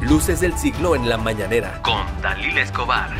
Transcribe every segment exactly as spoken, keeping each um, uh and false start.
Luces del siglo en la mañanera con Dalila Escobar.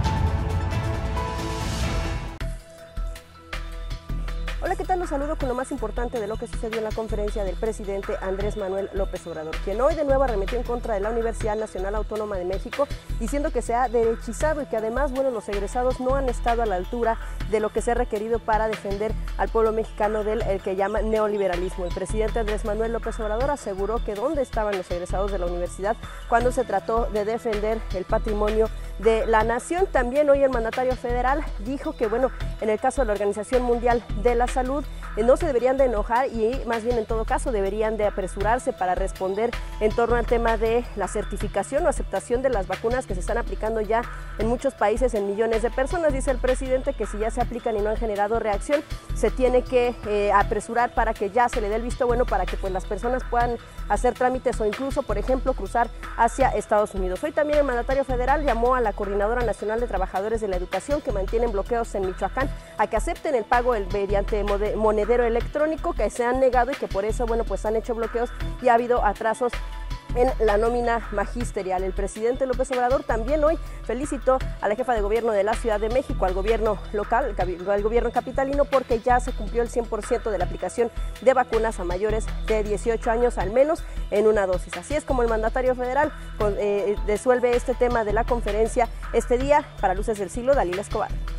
Hola, ¿qué tal? Los saludo con lo más importante de lo que sucedió en la conferencia del presidente Andrés Manuel López Obrador, quien hoy de nuevo arremetió en contra de la Universidad Nacional Autónoma de México, diciendo que se ha derechizado y que además, bueno, los egresados no han estado a la altura de lo que se ha requerido para defender al pueblo mexicano del el que llama neoliberalismo. El presidente Andrés Manuel López Obrador aseguró que dónde estaban los egresados de la universidad cuando se trató de defender el patrimonio de la nación. También hoy el mandatario federal dijo que, bueno, en el caso de la Organización Mundial de la Salud, eh, no se deberían de enojar y más bien en todo caso deberían de apresurarse para responder en torno al tema de la certificación o aceptación de las vacunas que se están aplicando ya en muchos países en millones de personas. Dice el presidente que si ya se aplican y no han generado reacción, se tiene que eh, apresurar para que ya se le dé el visto bueno para que pues las personas puedan hacer trámites o incluso, por ejemplo, cruzar hacia Estados Unidos. Hoy también el mandatario federal llamó a la Coordinadora Nacional de Trabajadores de la Educación, que mantienen bloqueos en Michoacán, a que acepten el pago el, mediante monedero electrónico, que se han negado y que por eso, bueno, pues han hecho bloqueos y ha habido atrasos en la nómina magisterial. El presidente López Obrador también hoy felicitó a la jefa de gobierno de la Ciudad de México, al gobierno local, al gobierno capitalino, porque ya se cumplió el cien por ciento de la aplicación de vacunas a mayores de dieciocho años, al menos en una dosis. Así es como el mandatario federal con, eh, resuelve este tema de la conferencia este día. Para Luces del Siglo, Dalila Escobar.